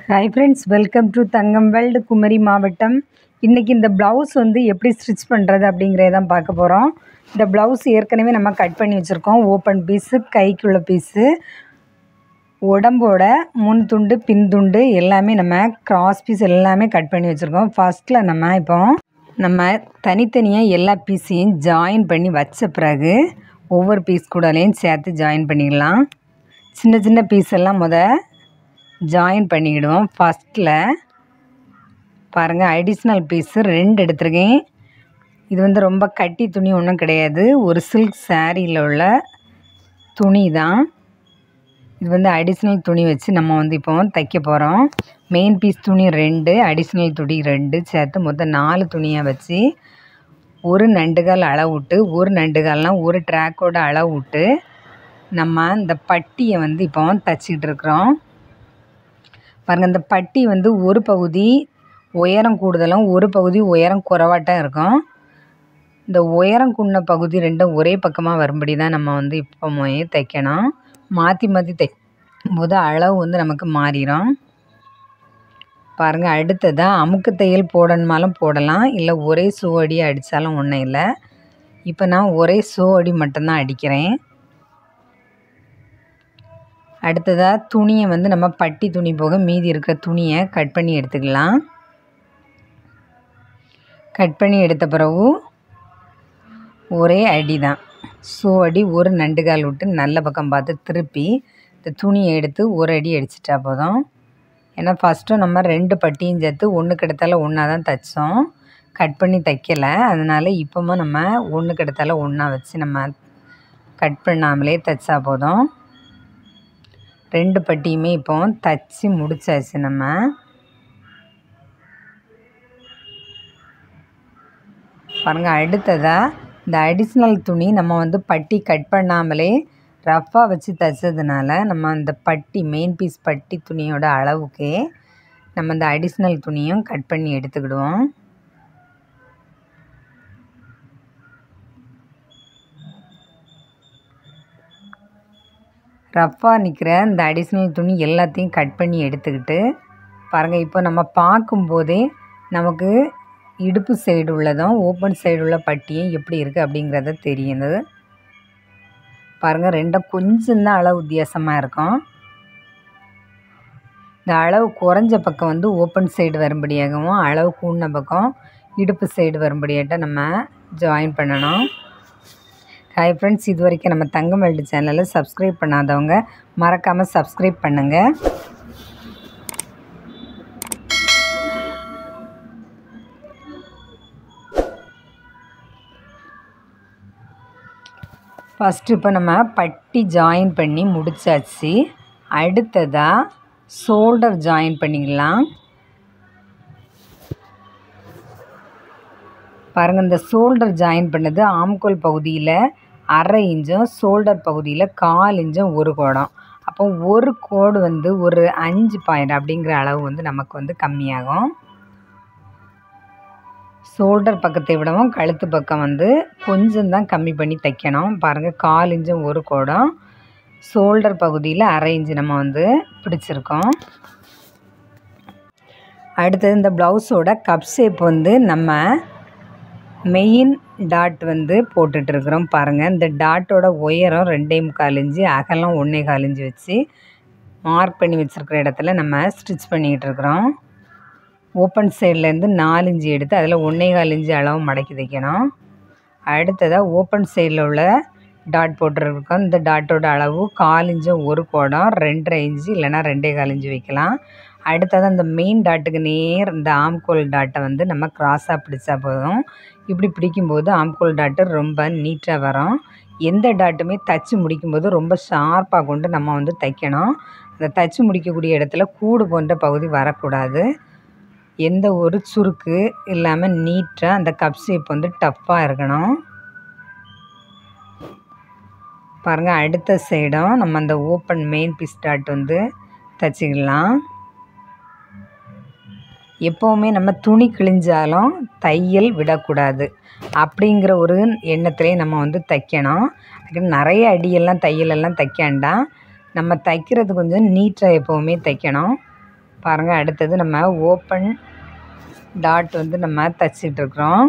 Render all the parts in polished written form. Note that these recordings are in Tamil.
Hi friends, welcome to Thangam world Kumari மாவட்டம். இன்றைக்கி இந்த ப்ளவுஸ் எப்படி ஸ்டிச் பண்ணுறது அப்படிங்கிறத தான் பார்க்க போகிறோம். இந்த ப்ளவுஸ் ஏற்கனவே நம்ம கட் பண்ணி வச்சுருக்கோம். ஓப்பன் பீஸு, கைக்குள்ள பீஸு, உடம்போட முன் துண்டு பின் துண்டு எல்லாமே நம்ம கிராஸ் பீஸ் எல்லாமே கட் பண்ணி வச்சுருக்கோம். ஃபஸ்ட்டில் நம்ம தனித்தனியாக எல்லா பீஸையும் ஜாயின் பண்ணி வச்ச பிறகு ஒவ்வொரு பீஸ் கூடலையும் சேர்த்து ஜாயின் பண்ணிக்கலாம். சின்ன சின்ன பீஸ் எல்லாம் ஜாயின் பண்ணிக்கிடுவோம். ஃபஸ்ட்டில் பாருங்கள், அடிஷ்னல் பீஸு 2 எடுத்துருக்கேன். இது ரொம்ப கட்டி துணி ஒன்றும் கிடையாது, ஒரு சில்க் சாரியில் உள்ள துணி தான். இது அடிஷ்னல் துணி வச்சு நம்ம இப்போ தைக்க போகிறோம். மெயின் பீஸ் துணி 2, அடிஷ்னல் துணி 2 சேர்த்து மொத்தம் 4 துணியாக வச்சு ஒரு நண்டுகால் அளவு விட்டு, ஒரு நண்டுகால்னால் ஒரு ட்ராக்கோட அளவு விட்டு நம்ம இந்த பட்டியை இப்போ தைச்சிக்கிட்டு இருக்கிறோம். பாருங்கள், இந்த பட்டி ஒரு பகுதி உயரம் கூடுதலும் ஒரு பகுதி உயரம் குறைவாட்டம் இருக்கும். இந்த உயரம் கூடின பகுதி ரெண்டும் ஒரே பக்கமாக வரும்படி தான் நம்ம இப்போ தைக்கணும். மாற்றி மாற்றி தைக்கும் போது அளவு நமக்கு மாறிடும். பாருங்கள், அடுத்ததாக அமுக்கு தையல் போடணுமாலும் போடலாம், இல்லை ஒரே சோடி அடித்தாலும் ஒன்றும் இல்லை. இப்போ நான் ஒரே சோடி மட்டும்தான் அடிக்கிறேன். அடுத்ததாக துணியை நம்ம பட்டி துணி போக மீதி இருக்கிற துணியை கட் பண்ணி எடுத்துக்கலாம். கட் பண்ணி எடுத்த பிறகு ஒரே அடி தான், ஸோ அடி ஒரு நண்டுகால் விட்டு நல்ல பக்கம் பார்த்து திருப்பி இந்த துணியை எடுத்து ஒரு அடி அடிச்சிட்டா போதும். ஏன்னா ஃபஸ்ட்டும் நம்ம 2 பட்டியும் சேர்த்து ஒன்றுக்கு எடுத்தால ஒன்றா தான் தைச்சோம், கட் பண்ணி தைக்கலை. அதனால் இப்போவும் நம்ம ஒன்றுக்கு எடுத்தால ஒன்றா வச்சு நம்ம கட் பண்ணாமலே தைச்சா போதும். 2 பட்டியுமே இப்போ தைச்சி முடிச்சாச்சு. நம்ம பாருங்கள், அடுத்ததாக இந்த அடிஷ்னல் துணி நம்ம பட்டி கட் பண்ணாமலே ரஃப்பாக வச்சு தைச்சதுனால நம்ம அந்த பட்டி மெயின் பீஸ் பட்டி துணியோட அளவுக்கே நம்ம இந்த அடிஷ்னல் துணியும் கட் பண்ணி எடுத்துக்கிடுவோம். ரஃப்பாக நிற்கிற இந்த அடிஷ்னல் துணி எல்லாத்தையும் கட் பண்ணி எடுத்துக்கிட்டு பாருங்கள், இப்போ நம்ம பார்க்கும்போதே நமக்கு இடுப்பு சைடு உள்ளதும் ஓப்பன் சைடு உள்ள பட்டியும் எப்படி இருக்குது அப்படிங்கிறத தெரியுது. பாருங்கள், ரெண்டும் கொஞ்சம் தான் அளவு வித்தியாசமாக இருக்கும். இந்த அளவு குறைஞ்ச பக்கம் ஓப்பன் சைடு வரும்படியாகவும், அளவு கூடின பக்கம் இடுப்பு சைடு வரும்படியாட்ட நம்ம ஜாயின் பண்ணணும். ஹாய் ஃப்ரெண்ட்ஸ், இது வரைக்கும் நம்ம தங்கம் வேர்ல்டு சேனலில் சப்ஸ்கிரைப் பண்ணாதவங்க மறக்காமல் சப்ஸ்கிரைப் பண்ணுங்கள். ஃபஸ்ட்டு இப்போ நம்ம பட்டி ஜாயின் பண்ணி முடிச்சாச்சு. அடுத்ததாக ஷோல்டர் ஜாயின் பண்ணிக்கலாம். பாருங்கள், இந்த ஷோல்டர் ஜாயின் பண்ணது ஆம்கோல் பகுதியில் 1/2 இன்ச்சும் ஷோல்டர் பகுதியில் 1/4 இன்ச்சும் ஒரு கோடம். அப்போ ஒரு கோடு ஒரு 5 பாயிண்ட் அப்படிங்கிற அளவு நமக்கு கம்மியாகும். ஷோல்டர் பக்கத்தை விடவும் கழுத்து பக்கம் கொஞ்சம் தான் கம்மி பண்ணி தைக்கணும். பாருங்கள், 1/4 இன்ச்சும் ஒரு கோடம், ஷோல்டர் பகுதியில் 1/2 இன்ச்சு நம்ம பிடிச்சிருக்கோம். அடுத்தது இந்த ப்ளவுஸோட கப் ஷேப் நம்ம மெயின் டாட் போட்டுட்ருக்குறோம். பாருங்கள், இந்த டாட்டோட உயரம் 2.25 இன்ச்சு, அகலம் 1.25 இன்ச்சு வச்சு மார்க் பண்ணி வச்சுருக்கிற இடத்துல நம்ம ஸ்டிச் பண்ணிக்கிட்டு இருக்கிறோம். ஓப்பன் சைட்லேருந்து 4 இன்ச்சு எடுத்து அதில் 1.25 இன்ச்சு அளவு மடக்கி தைக்கணும். அடுத்ததாக ஓப்பன் சைடில் உள்ள டாட் போட்டுருக்கோம். இந்த டாட்டோட அளவு 1/4 இன்ச்சும் ஒரு கோடம், 2.5 இன்ச்சு இல்லைனா 2.25 இன்ச்சு வைக்கலாம். அடுத்தது அந்த மெயின் டாட்டுக்கு நேர் இந்த ஆம்கோல் டாட்டை நம்ம கிராஸாக பிடிச்சா போதும். இப்படி பிடிக்கும்போது ஆம்கோல் டாட்டு ரொம்ப நீட்டாக வரும். எந்த டாட்டுமே தைச்சி முடிக்கும்போது ரொம்ப ஷார்ப்பாக கொண்டு நம்ம தைக்கணும். அந்த தைச்சி முடிக்கக்கூடிய இடத்துல கூடு போன்ற பகுதி வரக்கூடாது. எந்த ஒரு சுருக்கு இல்லாமல் நீட்டாக அந்த கப் ஷேப் டஃப்பாக இருக்கணும். பாருங்கள், அடுத்த சைடும் நம்ம அந்த ஓப்பன் மெயின் பீஸ் டாட் தைச்சிக்கலாம். எப்போவுமே நம்ம துணி கிழிஞ்சாலும் தையல் விடக்கூடாது அப்படிங்கிற ஒரு எண்ணத்திலே நம்ம தைக்கணும். நிறைய அடியெல்லாம் தையலெல்லாம் தைக்க வேண்டாம். நம்ம தைக்கிறது கொஞ்சம் நீட்டாக எப்போவுமே தைக்கணும். பாருங்கள். அடுத்தது நம்ம ஓப்பன் டாட் வந்து நம்ம தைச்சிட்ருக்குறோம்.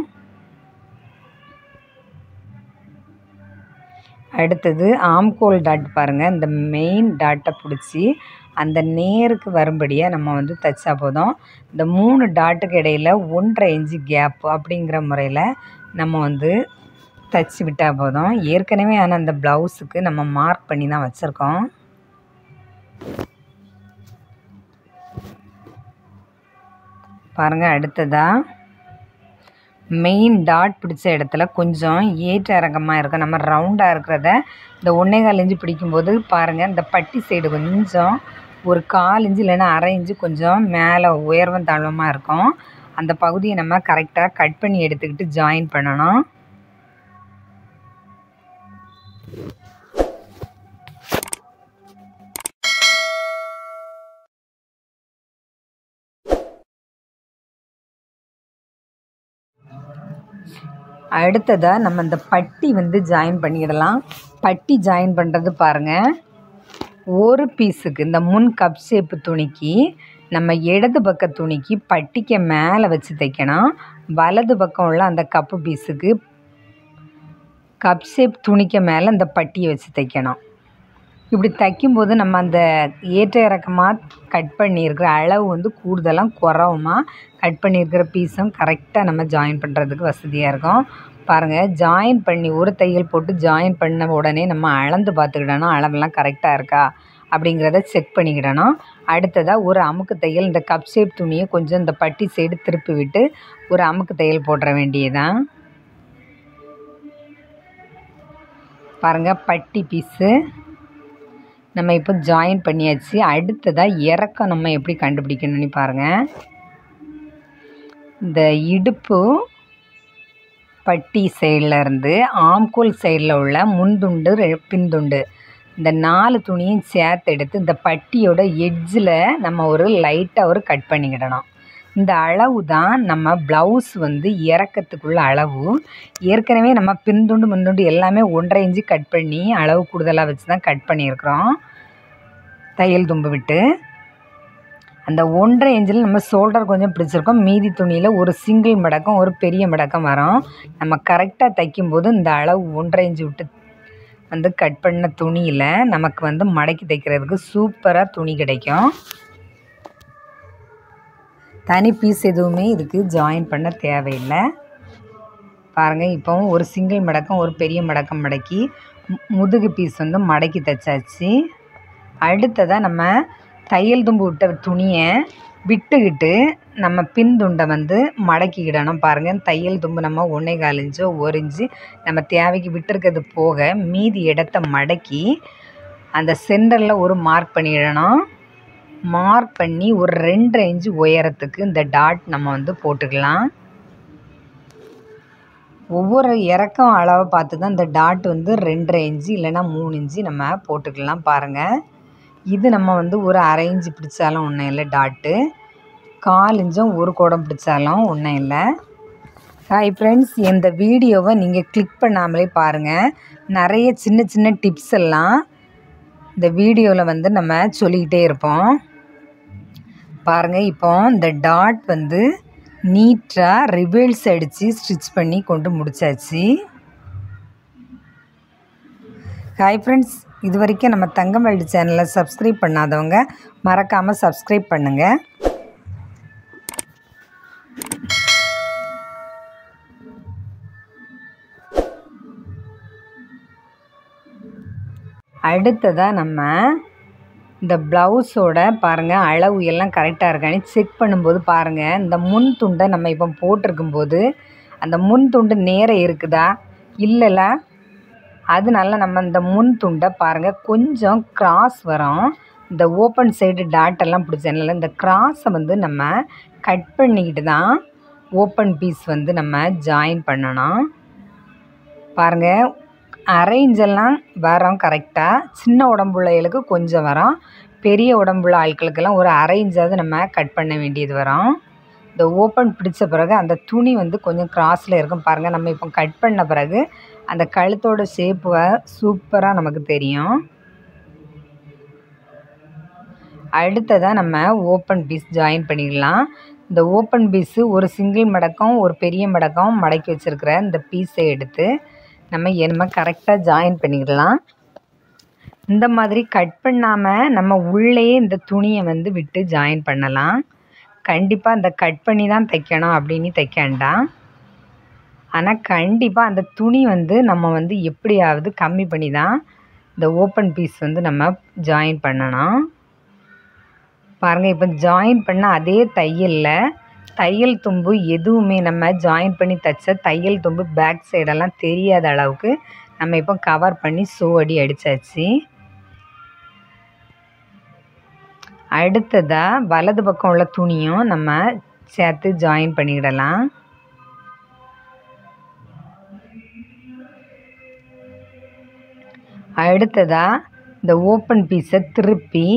அடுத்தது ஆம்கோல் டாட் பாருங்கள். இந்த மெயின் டாட்டை பிடிச்சி அந்த நேருக்கு வரும்படியாக நம்ம வந்து தைச்சா போதும். இந்த 3 டாட்டுக்கு இடையில் 1.5 இன்ச்சு கேப் அப்படிங்கிற முறையில் நம்ம வந்து தைச்சி விட்டால் போதும். ஏற்கனவே ஆனால் அந்த ப்ளவுஸுக்கு நம்ம மார்க் பண்ணி தான் வச்சுருக்கோம். பாருங்கள். அடுத்ததாக மெயின் டாட் பிடிச்ச இடத்துல கொஞ்சம் ஏற்ற இறக்கமாக இருக்கும். நம்ம ரவுண்டாக இருக்கிறத இந்த 1.25 இன்ச்சு பிடிக்கும்போது பாருங்கள், இந்த பட்டி சைடு கொஞ்சம் ஒரு 1/4 இன்ச்சு இல்லைன்னா 1/2 இன்ச்சு கொஞ்சம் மேலே உயர்வும் தாழ்வமாக இருக்கும். அந்த பகுதியை நம்ம கரெக்டாக கட் பண்ணி எடுத்துக்கிட்டு ஜாயின் பண்ணணும். அடுத்ததாக நம்ம இந்த பட்டி வந்து ஜாயின் பண்ணிடலாம். பட்டி ஜாயின் பண்ணுறது பாருங்கள், ஒரு பீஸுக்கு இந்த முன் கப் ஷேப்பு துணிக்கு நம்ம இடது பக்க துணிக்கு பட்டிக்கு மேலே வச்சு தைக்கணும். வலது பக்கம் உள்ள அந்த கப்பு பீஸுக்கு கப் ஷேப் துணிக்கு மேலே இந்த பட்டியை வச்சு தைக்கணும். இப்படி தைக்கும்போது நம்ம அந்த ஏற்ற இறக்கமாக கட் பண்ணியிருக்கிற அளவு வந்து கூடுதலாக குறவுமாக கட் பண்ணியிருக்கிற பீஸும் கரெக்டாக நம்ம ஜாயின் பண்ணுறதுக்கு வசதியாக இருக்கும். பாருங்கள், ஜாயின் பண்ணி ஒரு தையல் போட்டு ஜாயின் பண்ண உடனே நம்ம அளந்து பார்த்துக்கிடணும். அளவெல்லாம் கரெக்டாக இருக்கா அப்படிங்கிறத செக் பண்ணிக்கிடணும். அடுத்ததாக ஒரு அமுக்கு தையல் இந்த கப் ஷேப் துணியை கொஞ்சம் இந்த பட்டி சைடு திருப்பி விட்டு ஒரு அமுக்கு தையல் போட்டுற வேண்டியதுதான். பாருங்கள், பட்டி பீஸு நம்ம இப்போ ஜாயின் பண்ணியாச்சு. அடுத்ததாக இறக்கம் நம்ம எப்படி கண்டுபிடிக்கணும்னு பாருங்கள். இந்த இடுப்பு பட்டி சைடில் இருந்து ஆம்கோல் சைடில் உள்ள முன்துண்டு பின்துண்டு இந்த 4 துணியும் சேர்த்து எடுத்து இந்த பட்டியோட எட்ஜில் நம்ம ஒரு லைட்டாக ஒரு கட் பண்ணிக்கிடணும். இந்த அளவு தான் நம்ம ப்ளவுஸ் வந்து இறக்கத்துக்குள்ள அளவு. ஏற்கனவே நம்ம பின்துண்டு முன்துண்டு எல்லாமே 1.5 இன்ச்சு கட் பண்ணி அளவு கூடுதலாக வச்சு தான் கட் பண்ணியிருக்கிறோம் தையல் தும்பு விட்டு. அந்த 1.5 இன்ச்சில் நம்ம ஷோல்டர் கொஞ்சம் பிடிச்சிருக்கோம். மீதி துணியில் ஒரு சிங்கிள் மடக்கம் ஒரு பெரிய மடக்கம் வரும். நம்ம கரெக்டாக தைக்கும்போது இந்த அளவு 1.5 இன்ச்சு விட்டு வந்து கட் பண்ண துணியில் நமக்கு வந்து மடக்கி தைக்கிறதுக்கு சூப்பராக துணி கிடைக்கும். தனி பீஸ் எதுவுமே இதுக்கு ஜாயின் பண்ண தேவையில்லை. பாருங்கள், இப்போவும் ஒரு சிங்கிள் மடக்கம் ஒரு பெரிய மடக்கம் மடக்கி முதுகு பீஸ் வந்து மடக்கி தைச்சாச்சு. அடுத்ததாக நம்ம தையல் தும்பு விட்ட துணியை விட்டுக்கிட்டு நம்ம பின்துண்டை வந்து மடக்கிக்கிடணும். பாருங்கள், தையல் தும்பு நம்ம 1.25 இன்ச்சோ 1 இன்ச்சு நம்ம தேவைக்கு விட்டுருக்கிறது போக மீதி இடத்த மடக்கி அந்த சென்டரில் ஒரு மார்க் பண்ணிடணும். மார்க் பண்ணி ஒரு 2.5 இன்ச்சு உயரத்துக்கு இந்த டாட் நம்ம வந்து போட்டுக்கலாம். ஒவ்வொரு இறக்கம் அளவை பார்த்து தான் இந்த டாட் வந்து 2.5 இன்ச்சு இல்லைன்னா 3 இன்ச்சு நம்ம போட்டுக்கலாம். பாருங்கள், இது நம்ம வந்து ஒரு 1/2 இன்ச்சு பிடிச்சாலும் ஒன்றும் இல்லை, டாட்டு 1/4 இன்ச்சும் ஒரு கோடம் பிடிச்சாலும் ஒன்றும் இல்லை. ஹாய் ஃப்ரெண்ட்ஸ், இந்த வீடியோவை நீங்கள் கிளிக் பண்ணாமலே பாருங்கள். நிறைய சின்ன சின்ன டிப்ஸ் எல்லாம் இந்த வீடியோவில் வந்து நம்ம சொல்லிக்கிட்டே இருப்போம். பாருங்கள், இப்போ இந்த டாட் வந்து நீட்டாக ரிவர்ஸ் அடித்து ஸ்டிச் பண்ணி கொண்டு முடிச்சாச்சு. ஹாய் ஃப்ரெண்ட்ஸ், இது வரைக்கும் நம்ம தங்கம் வேர்ல்டு சேனலை சப்ஸ்கிரைப் பண்ணாதவங்க மறக்காமல் சப்ஸ்கிரைப் பண்ணுங்கள். அடுத்ததாக நம்ம இந்த ப்ளவுஸோட பாருங்கள் அளவு எல்லாம் கரெக்டாக இருக்கான்னு செக் பண்ணும்போது பாருங்கள், இந்த முன் துண்டை நம்ம இப்போ போட்டிருக்கும்போது அந்த முன் துண்டு நேரம் இருக்குதா இல்லைல்ல, அதனால நம்ம இந்த முன் துண்டை பாருங்கள் கொஞ்சம் கிராஸ் வரும். இந்த ஓப்பன் சைடு டாட்டெல்லாம் பிடிச்சதுனால இந்த கிராஸை வந்து நம்ம கட் பண்ணிக்கிட்டு தான் ஓப்பன் பீஸ் வந்து நம்ம ஜாயின் பண்ணணும். பாருங்கள், 1/2 இன்ச்செல்லாம் வரோம் கரெக்டாக. சின்ன உடம்புள்ளைகளுக்கு கொஞ்சம் வரும், பெரிய உடம்புள்ள ஆட்களுக்கெல்லாம் ஒரு 1/2 இன்ச்சாவது நம்ம கட் பண்ண வேண்டியது வரும். இந்த ஓப்பன் பிடிச்ச பிறகு அந்த துணி வந்து கொஞ்சம் கிராஸில் இருக்கும். பாருங்கள், நம்ம இப்போ கட் பண்ண பிறகு அந்த கழுத்தோட ஷேப்பு சூப்பராக நமக்கு தெரியும். அடுத்ததாக நம்ம ஓப்பன் பீஸ் ஜாயின் பண்ணிக்கலாம். இந்த ஓப்பன் பீஸு ஒரு சிங்கிள் மடக்கம் ஒரு பெரிய மடக்கம் மடக்கி வச்சுருக்கிற இந்த பீஸை எடுத்து நம்ம கரெக்டாக ஜாயின் பண்ணிக்கலாம். இந்த மாதிரி கட் பண்ணாமல் நம்ம உள்ளேயே இந்த துணியை வந்து விட்டு ஜாயின் பண்ணலாம். கண்டிப்பாக இந்த கட் பண்ணி தான் தைக்கணும் அப்படின்னு தைக்க வேண்டாம். ஆனால் கண்டிப்பாக அந்த துணி வந்து நம்ம வந்து எப்படியாவது கம்மி பண்ணி தான் இந்த ஓப்பன் பீஸ் வந்து நம்ம ஜாயின் பண்ணணும். பாருங்கள், இப்போ ஜாயின் பண்ண அதே தையல் தும்பு எதுவுமே நம்ம ஜாயின் பண்ணி தைச்ச தையல் தும்பு பேக் சைடெல்லாம் தெரியாத அளவுக்கு நம்ம இப்போ கவர் பண்ணி அடி அடித்தாச்சு. அடுத்ததாக வலது பக்கம் உள்ள துணியும் நம்ம சேர்த்து ஜாயின் பண்ணிக்கிடலாம். அடுத்ததாக இந்த ஓப்பன் பீஸை திருப்பி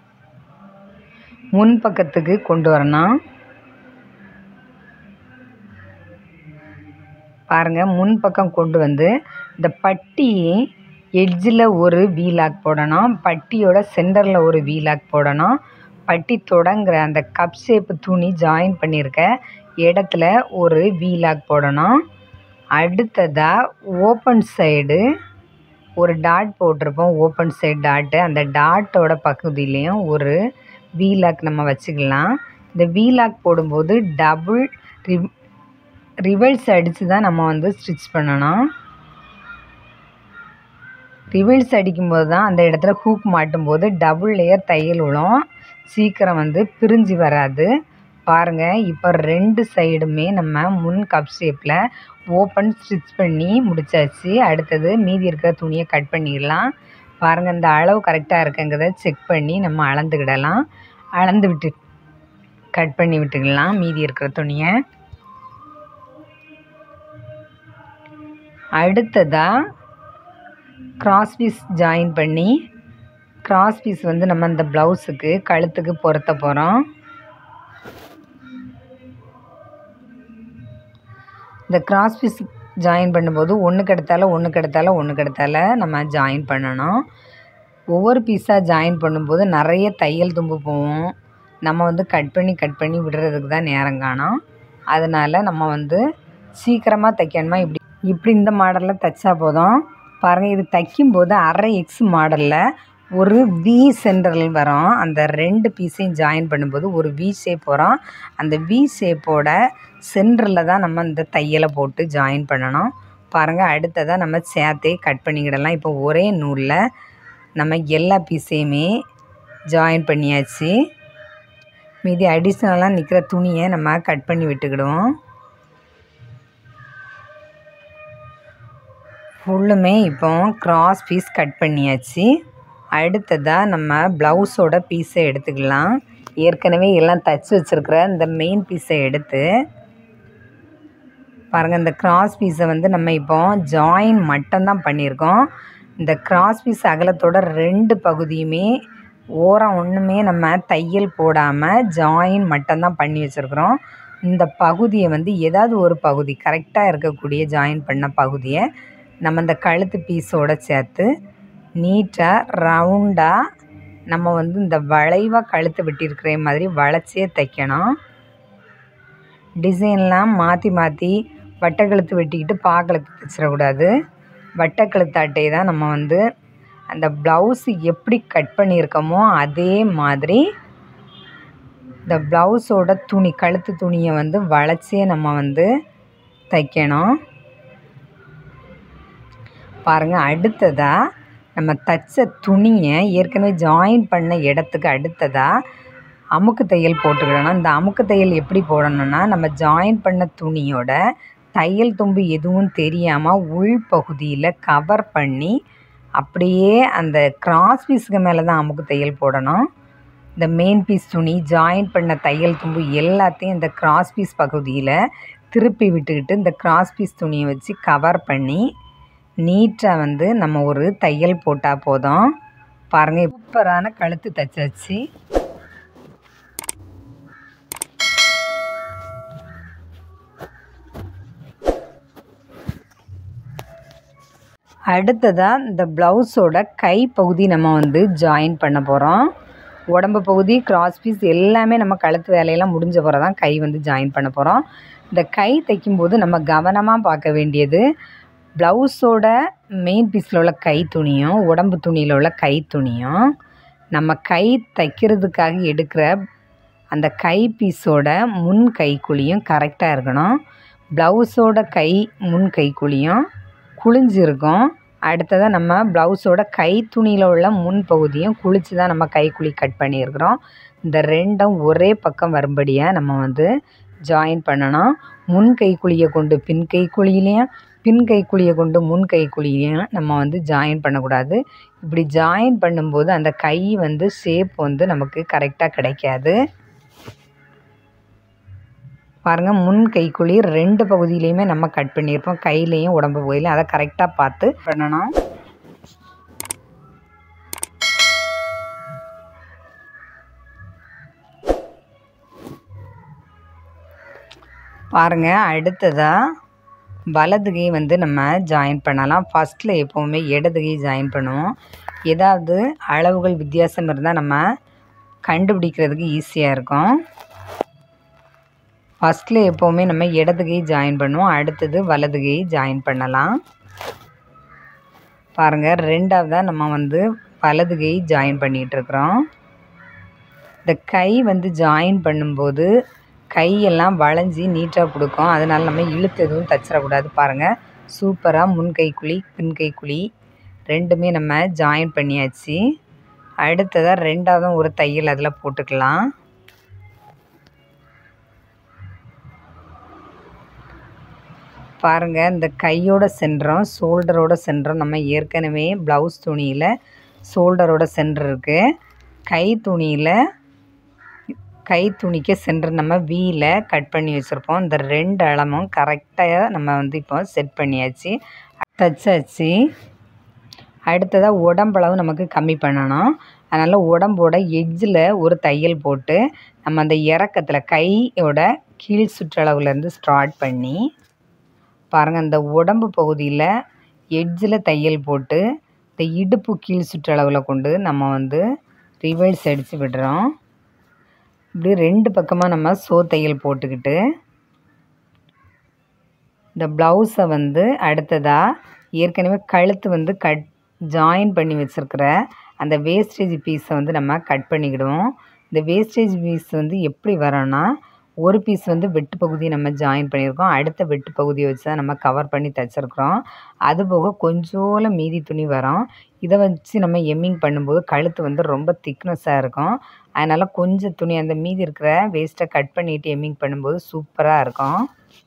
முன் பக்கத்துக்கு கொண்டு வரணும். பாருங்கள், முன் பக்கம் கொண்டு வந்து இந்த பட்டி எட்ஜில் ஒரு வீலாக் போடணும். பட்டியோட சென்டரில் ஒரு வீலாக் போடணும். பட்டி தொடங்குற அந்த கப் ஷேப்பு துணி ஜாயின் பண்ணியிருக்க இடத்துல ஒரு வீலாக் போடணும். அடுத்ததாக ஓப்பன் சைடு ஒரு டாட் போட்டிருப்போம், ஓப்பன் சைடு டாட்டு. அந்த டாட்டோட பகுதியிலையும் ஒரு வீலாக் நம்ம வச்சுக்கலாம். இந்த வீலாக் போடும்போது டபுள் ரிவர்ஸ் அடித்து தான் நம்ம வந்து ஸ்டிச் பண்ணணும். ரிவர்ஸ் அடிக்கும்போது தான் அந்த இடத்துல ஹூக் மாட்டும்போது டபுள் லேயர் தையல் விழும், சீக்கிரம் வந்து பிரிஞ்சு வராது. பாருங்கள், இப்போ 2 சைடுமே நம்ம முன் கப் ஷேப்பில் ஓப்பன் ஸ்டிச் பண்ணி முடித்தாச்சு. அடுத்தது மீதி இருக்கிற துணியை கட் பண்ணிடலாம். பாருங்கள், இந்த அளவு கரெக்டாக இருக்குங்கிறத செக் பண்ணி நம்ம அளந்துக்கிடலாம். அளந்து விட்டு கட் பண்ணி விட்டுக்கலாம் மீதி இருக்கிற துணியை. அடுத்ததாக கிராஸ் பீஸ் ஜாயின் பண்ணி கிராஸ் பீஸ் வந்து நம்ம இந்த ப்ளவுஸுக்கு கழுத்துக்கு பொருத்த போகிறோம். இந்த கிராஸ் பீஸ் ஜாயின் பண்ணும்போது ஒன்றுக்கு எடுத்தால நம்ம ஜாயின் பண்ணணும். ஒவ்வொரு பீஸாக ஜாயின் பண்ணும்போது நிறைய தையல் தும்பு போகும். நம்ம வந்து கட் பண்ணி விடுறதுக்கு தான் நேரம் காணும். அதனால் நம்ம வந்து சீக்கிரமாக தைக்கணுமா இப்படி இந்த மாடலில் தைச்சா போதும். பாருங்கள், இது தைக்கும்போது அரை எக்ஸ் மாடலில் ஒரு வி சென்டரில் வரும். அந்த 2 பீஸையும் ஜாயின் பண்ணும்போது ஒரு வி ஷேப் வரும். அந்த வி ஷேப்போட சென்டரில் தான் நம்ம இந்த தையலை போட்டு ஜாயின் பண்ணணும். பாருங்கள், அடுத்ததாக நம்ம சேர்த்தே கட் பண்ணிக்கிடலாம். இப்போ ஒரே நூலில் நம்ம எல்லா பீஸையுமே ஜாயின் பண்ணியாச்சு. மீதி அடிஷ்னலாக நிற்கிற துணியை நம்ம கட் பண்ணி விட்டுக்கிடுவோம். ஃபுல்லுமே இப்போ கிராஸ் பீஸ் கட் பண்ணியாச்சு. அடுத்ததாக நம்ம ப்ளவுஸோட பீஸை எடுத்துக்கலாம். ஏற்கனவே எல்லாம் தைச்சி வச்சுருக்கிற இந்த மெயின் பீஸை எடுத்து பாருங்கள், இந்த கிராஸ் பீஸை வந்து நம்ம இப்போ ஜாயின் மட்டும்தான் பண்ணியிருக்கோம். இந்த கிராஸ் பீஸ் அகலத்தோட 2 பகுதியுமே ஓரம் ஒன்றுமே நம்ம தையல் போடாமல் ஜாயின் மட்டும்தான் பண்ணி வச்சுருக்குறோம். இந்த பகுதியை வந்து ஏதாவது ஒரு பகுதி கரெக்டாக இருக்கக்கூடிய ஜாயின் பண்ண பகுதியை நம்ம இந்த கழுத்து பீஸோடு சேர்த்து நீட்டாக ரவுண்டாக நம்ம வந்து இந்த வளைவாக கழுத்து வெட்டியிருக்கிற மாதிரி வளைச்சே தைக்கணும். டிசைன்லாம் மாற்றி வட்டக்கழுத்து வெட்டிக்கிட்டு பாக்கழுத்து தைச்சிடக்கூடாது. வட்டக்கழுத்து அட்டையை தான் நம்ம வந்து அந்த ப்ளவுஸு எப்படி கட் பண்ணியிருக்கோமோ அதே மாதிரி இந்த ப்ளவுஸோட துணி கழுத்து துணியை வந்து வளைச்சே நம்ம வந்து தைக்கணும். பாருங்கள், அடுத்ததாக நம்ம தைச்ச துணியை ஏற்கனவே ஜாயின் பண்ண இடத்துக்கு அடுத்ததாக அமுக்கு தையல் போட்டுக்கிடணும். இந்த அமுக்கு தையல் எப்படி போடணும்னா, நம்ம ஜாயின் பண்ண துணியோட தையல் தும்பு எதுவும் தெரியாமல் உள்பகுதியில் கவர் பண்ணி அப்படியே அந்த கிராஸ் பீஸுக்கு மேலே தான் அமுக்கு தையல் போடணும். இந்த மெயின் பீஸ் துணி ஜாயின் பண்ண தையல் தும்பு எல்லாத்தையும் இந்த கிராஸ் பீஸ் பகுதியில் திருப்பி விட்டுக்கிட்டு இந்த கிராஸ் பீஸ் துணியை வச்சு கவர் பண்ணி நீட்டாக வந்து நம்ம ஒரு தையல் போட்டால் போதும். பாருங்கள், சூப்பரான கழுத்து தைச்சாச்சு. அடுத்ததாக இந்த ப்ளவுஸோட கை பகுதி நம்ம வந்து ஜாயின் பண்ண போகிறோம். உடம்பு பகுதி கிராஸ் பீஸ் எல்லாமே நம்ம கழுத்து வேலையெல்லாம் முடிஞ்ச பிறகு தான் கை வந்து ஜாயின் பண்ண போகிறோம். இந்த கை தைக்கும்போது நம்ம கவனமாக பார்க்க வேண்டியது ப்ளவுஸோட மெயின் பீஸில் உள்ள கை துணியும் உடம்பு துணியில் உள்ள கை துணியும் நம்ம கை தைக்கிறதுக்காக எடுக்கிற அந்த கை பீஸோட முன் கைக்குழியும் கரெக்டாக இருக்கணும். ப்ளவுஸோட கை முன் கைக்குழியும் குழிஞ்சிருக்கும். அடுத்ததாக நம்ம ப்ளவுஸோட கை துணியில் உள்ள முன் பகுதியும் குளித்து தான் நம்ம கைக்குழி கட் பண்ணியிருக்கிறோம். இந்த ரெண்டும் ஒரே பக்கம் வரும்படியாக நம்ம வந்து ஜாயின் பண்ணணும். முன் கைக்குழியை கொண்டு பின் கைக்குழியிலையும் பின் கைக்குழியை கொண்டு முன் கைக்குழியிலையும் நம்ம வந்து ஜாயின் பண்ணக்கூடாது. இப்படி ஜாயின் பண்ணும்போது அந்த கை வந்து ஷேப் வந்து நமக்கு கரெக்டாக கிடைக்காது. பாருங்கள், முன் கைக்குழி 2 பகுதியிலையுமே நம்ம கட் பண்ணியிருப்போம். கையிலையும் உடம்பு பகுதியிலையும் அதை கரெக்டாக பார்த்து பண்ணணும். பாருங்கள், அடுத்ததாக வலது கை வந்து நம்ம ஜாயின் பண்ணலாம். ஃபஸ்ட்டில் எப்போவுமே இடது கை ஜாயின் பண்ணுவோம். ஏதாவது அளவுகள் வித்தியாசம் இருந்தால் நம்ம கண்டுபிடிக்கிறதுக்கு ஈஸியாக இருக்கும். ஃபஸ்ட்டில் எப்போவுமே நம்ம இடது கை ஜாயின் பண்ணுவோம். அடுத்தது வலது கை ஜாயின் பண்ணலாம். பாருங்கள், ரெண்டாவதாக நம்ம வந்து வலது கை ஜாயின் பண்ணிகிட்ருக்குறோம். இந்த கை வந்து ஜாயின் பண்ணும்போது கையெல்லாம் வளைஞ்சி நீட்டாக கொடுக்கும். அதனால் நம்ம இழுத்து எதுவும் தச்சிடக்கூடாது. பாருங்கள், சூப்பராக முன் கைக்குழி பின் கைக்குழி ரெண்டுமே நம்ம ஜாயின் பண்ணியாச்சு. அடுத்ததாக ரெண்டாவதும் ஒரு தையல் அதில் போட்டுக்கலாம். பாருங்கள், இந்த கையோட சென்டரும் ஷோல்டரோட சென்டரும் நம்ம ஏற்கனவே ப்ளவுஸ் துணியில் ஷோல்டரோட சென்டர் இருக்குது. கை துணிக்கு சென்டர் நம்ம வீல கட் பண்ணி வச்சுருப்போம். இந்த 2 அளமும் கரெக்டாக நம்ம வந்து இப்போ செட் பண்ணியாச்சு, தச்சாச்சு. அடுத்ததாக உடம்பளவு நமக்கு கம்மி பண்ணணும். அதனால் உடம்போட எட்ஜில் ஒரு தையல் போட்டு நம்ம அந்த இறக்கத்தில் கையோட கீழ் சுற்றளவுலேருந்து ஸ்டார்ட் பண்ணி பாருங்கள், இந்த உடம்பு பகுதியில் எட்ஜில் தையல் போட்டு இந்த இடுப்பு கீழ் சுற்றளவில் கொண்டு நம்ம வந்து ரிவர்ஸ் அடித்து விடுறோம். இப்படி 2 பக்கமாக நம்ம தையல் போட்டுக்கிட்டு இந்த ப்ளவுஸை வந்து அடுத்ததாக ஏற்கனவே கழுத்து வந்து ஜாயின் பண்ணி வச்சுருக்கிற அந்த வேஸ்டேஜ் பீஸை வந்து நம்ம கட் பண்ணிக்கிடுவோம். இந்த வேஸ்டேஜ் பீஸ் வந்து எப்படி வரோன்னா, ஒரு பீஸ் வந்து வெட்டு பகுதியை நம்ம ஜாயின் பண்ணியிருக்கோம். அடுத்த வெட்டு பகுதியை வச்சு தான் நம்ம கவர் பண்ணி தைச்சிருக்கிறோம். அதுபோக கொஞ்சோல மீதி துணி வரும். இதை வச்சு நம்ம எம்மிங் பண்ணும்போது கழுத்து வந்து ரொம்ப திக்னஸாக இருக்கும். அதனால் கொஞ்சம் துணி அந்த மீதி இருக்கிற வேஸ்ட்டை கட் பண்ணிவிட்டு எம்மிங் பண்ணும்போது சூப்பராக இருக்கும்.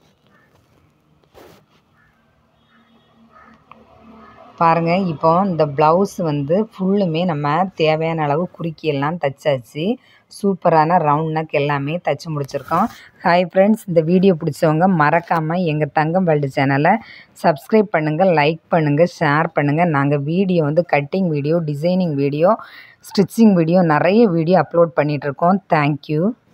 பாருங்கள், இப்போ இந்த ப்ளவுஸ் வந்து ஃபுல்லுமே நம்ம தேவையான அளவு குறுக்கியெல்லாம் தைச்சாச்சு. சூப்பரான ரவுண்ட் நெக் எல்லாமே தைச்சி முடிச்சிருக்கோம். ஹாய் ஃப்ரெண்ட்ஸ், இந்த வீடியோ பிடிச்சவங்க மறக்காமல் எங்கள் தங்கம் வேர்ல்டு சேனலை சப்ஸ்கிரைப் பண்ணுங்கள், லைக் பண்ணுங்கள், ஷேர் பண்ணுங்கள். நாங்கள் வீடியோ வந்து cutting video, designing video, stitching video நிறைய வீடியோ அப்லோட் பண்ணிகிட்ருக்கோம். தேங்க்யூ.